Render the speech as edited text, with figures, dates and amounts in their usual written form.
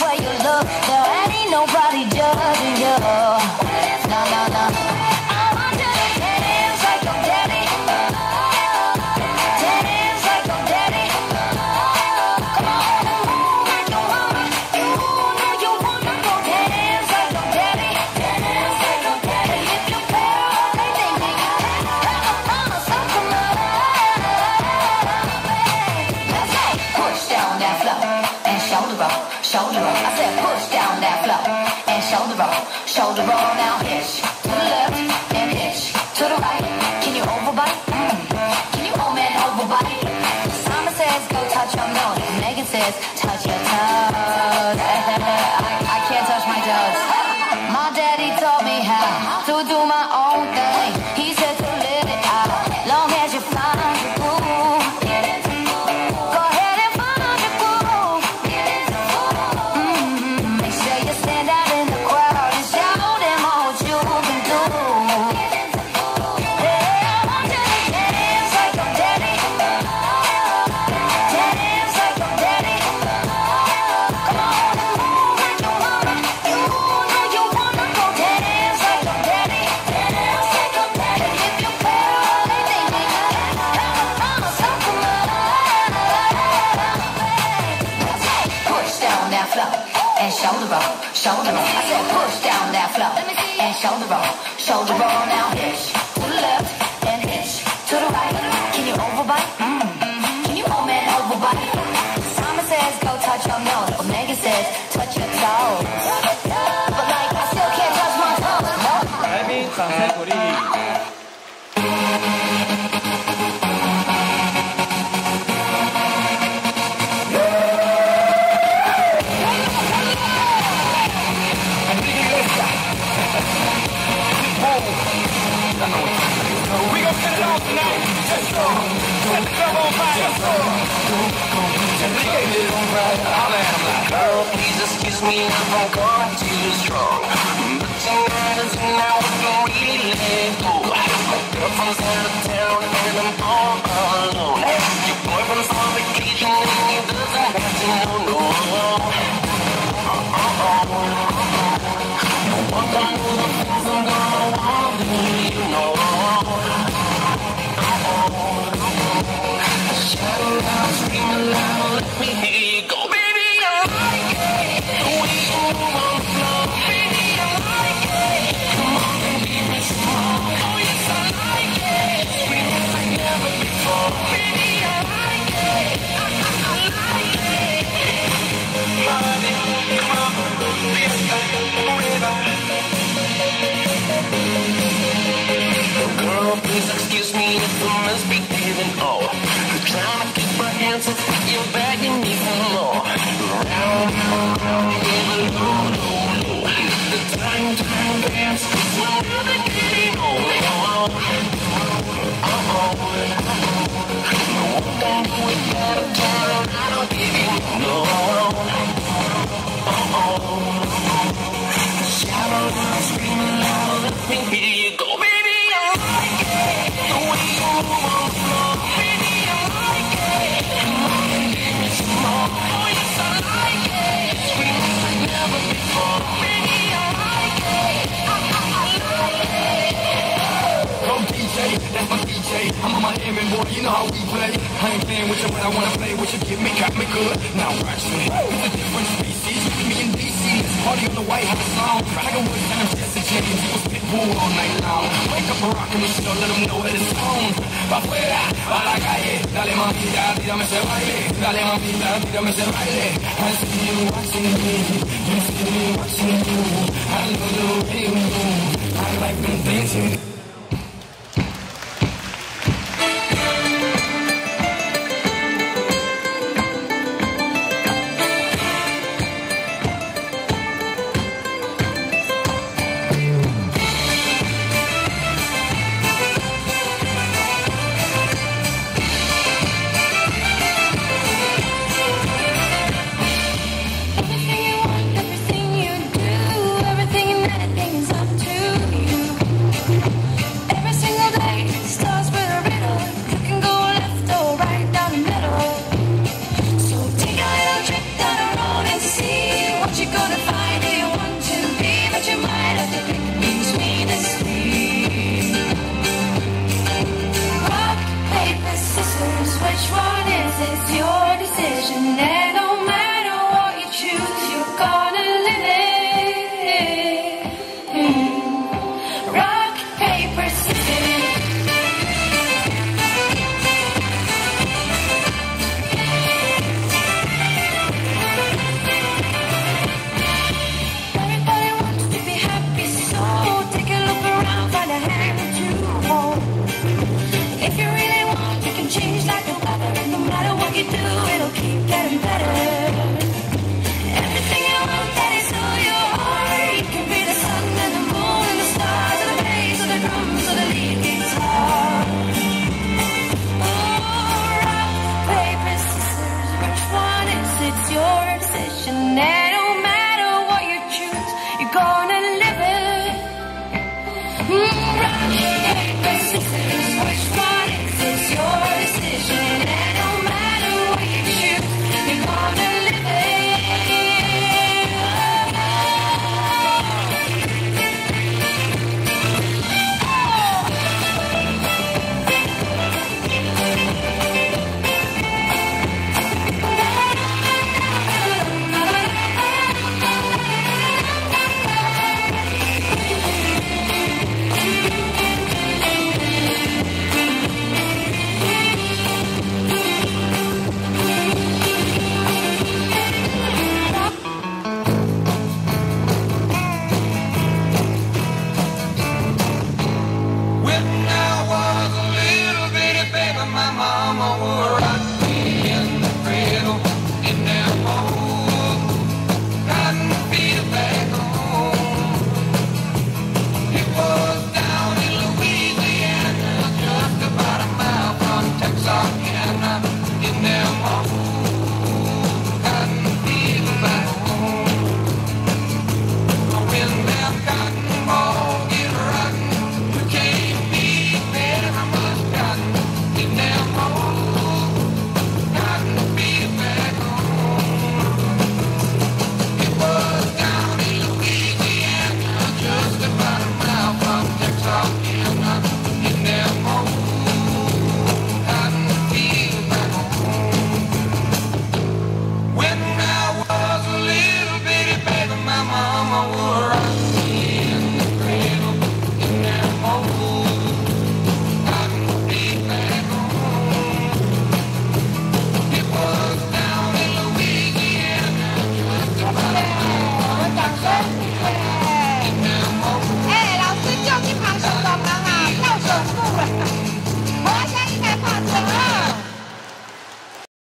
for your love. There ain't nobody judging you. No, no, no. I want you to dance like your daddy. Dance like your daddy. Come on, move like your mama. You know you wanna go dance like your daddy. Dance like your daddy. If you pay all they think they got, so come on. Let's go. Push down that floor and shoulder roll, shoulder roll. I said push down that floor and shoulder roll, shoulder roll. Now hitch to the left and hitch to the right. Can you overbite? Can you old man overbite? Simon says go touch your nose. Megan says touch your toes. I can't touch my toes. My daddy taught me how to do my own thing. He said to live it out, long as you find your groove. Go ahead and find your groove. Make sure you stand out in the crowd and show them all what you can do. Yeah, I want you to dance like your daddy. Dance like your daddy. Come on, move like your mama. You know you wanna go dance like your daddy. Dance like your daddy. If you pay all they think they got, so come on. Push down that floor and shoulder roll, shoulder roll. I said push down that floor and shoulder roll, shoulder roll. Now hitch to the left and hitch to the right. Can you overbite? Can you old man overbite? Simon says go touch your nose, but Megan says touch your toes. But like I still can't touch my toes. No. 来宾掌声鼓励。We gon' set it off tonight. Let's go. Set the club on fire. Let's go. Set it on fire. Holla at 'em like, girl, please excuse me if I'm going too strong. But tonight is the night we can really let go. My girlfriend's out of town and I'm all alone. Your boyfriend's on vacation and he doesn't have to know, no. What I'm gonna wanna do, you know. Shout out, scream aloud, let me hear you go. Baby, I like it, the way you move on the floor. Baby, I like it, come on and give me some more. Oh yes, I like it, sweet as like never before. Baby, I like it, I like it. Honey, come on, this time, forever. Girl, please excuse me if I misbehaving. Oh, you're trying to keep my hands up, but you're begging me for more. Round, yeah, low, low, low. The time dance, 'cause we're never getting old. No one can do it better, turn around, I'll give you no. Shout out, scream aloud, let me hear you go, baby. The way you move on the floor, baby, I like it. Come on and give me some more. Oh yes, I like it. Sweet like never before, baby, I like it. I like it. Come DJ, that's my DJ. I'm on my Miami boy, you know how we play. I ain't playing with you, but I wanna play with you. Give me, got me good. Now watch me. It's a different species. Me and DC, party on the White House lawn. I got one time Jesse James, he was pitbull all night long. Wake up a rockin' the show, let them know that it's on. Pa' afuera, pa' la calle, dale mamita, tírame ese baile. Dale mamita, tírame ese baile. I see you watching me, you see me watching you. I know the way you move, I like them dancing.